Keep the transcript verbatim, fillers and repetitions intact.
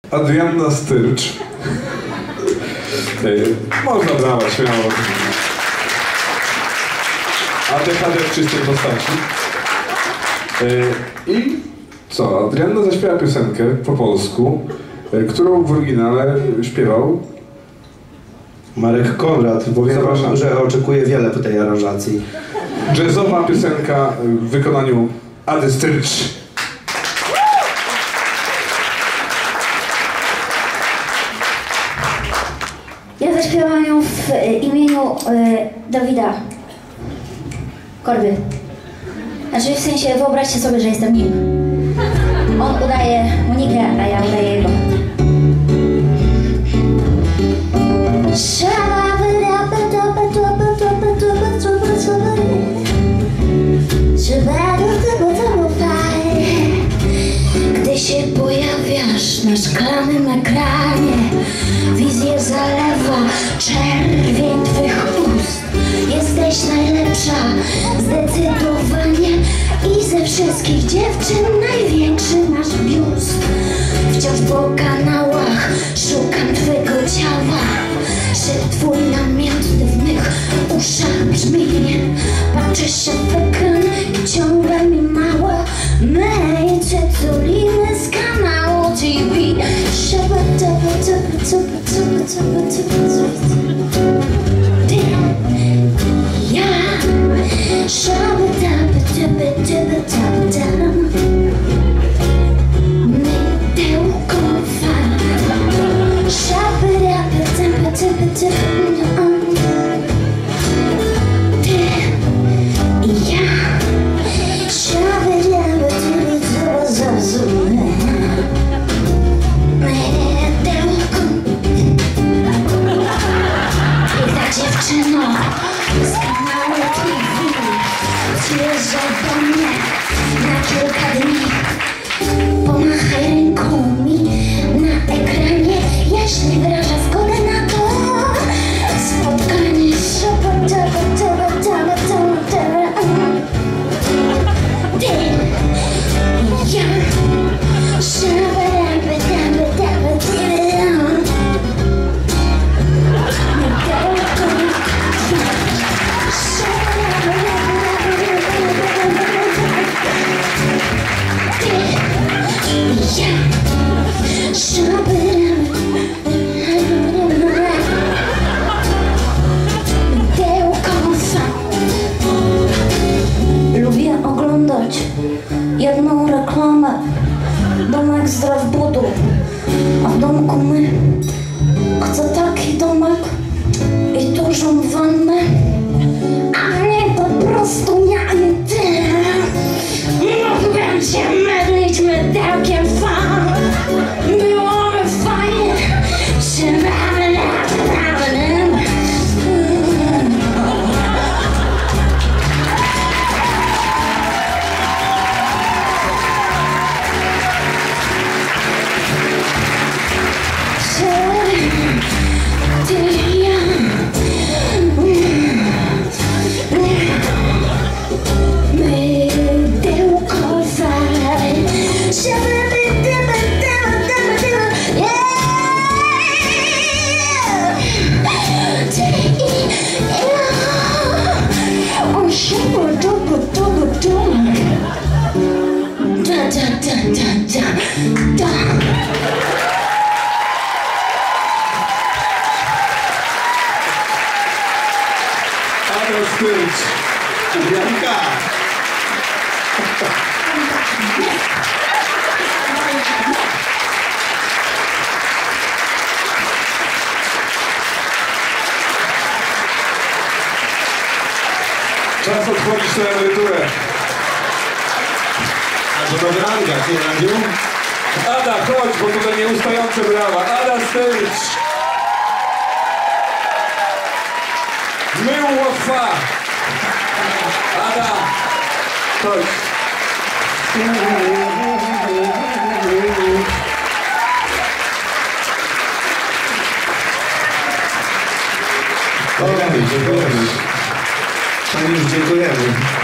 Adrianna Styrcz. Można brawać, śmiało. A D H D w czystej postaci. I co? Adrianna zaśpiewa piosenkę po polsku, którą w oryginale śpiewał Marek Konrad, bo wiem, że oczekuje wiele po tej aranżacji. Jazzowa piosenka w wykonaniu Ady Styrcz. Ja zaśpiewam ją w imieniu y, Dawida Korby. Znaczy w sensie wyobraźcie sobie, że jestem nim. On udaje Monikę, a ja udaję jego. Gdy się pojawiasz na szklanym ekranie, wizję zalewa czerwień twych ust. Jesteś najlepsza, zdecydowanie, i ze wszystkich dziewczyn największy masz biust. Wciąż po kanałach szukam twego ciała, że twój namiętny w mych uszach brzmi. Patrzę się w ekran i ciągle mi mało mej cytuliny z kanału T V. Ja dziewczyno z kanału T V przyjeżdża do mnie na kilka dni. Pomachaj ręką mi na ekranie, jeśli wyraża zgodę na to spotkanie. Lubię oglądać jedną reklamę. Domek zdrow budu, a w domku my. Chcę taki domek i dużą wannę, a nie po prostu ja i ty. Mógłbym cię mydlić mydełkiem fan. Byłoby fajnie, czy mamy Ada Styrcz. Janka! Czas odchodzić na emeryturę. A to dobry angak, nie Radziu? Ada, chodź, bo tutaj nieustające brawa. Ada Styrcz. Mył Wafa. Ada, chodź. Dziękujemy. Dziękujemy. Dziękujemy.